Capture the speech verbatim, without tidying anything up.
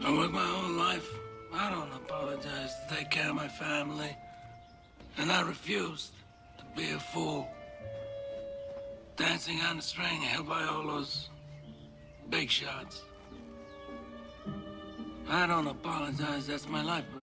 I work my whole life. I don't apologize to take care of my family. And I refused to be a fool. Dancing on the string held by all those big shots. I don't apologize. That's my life.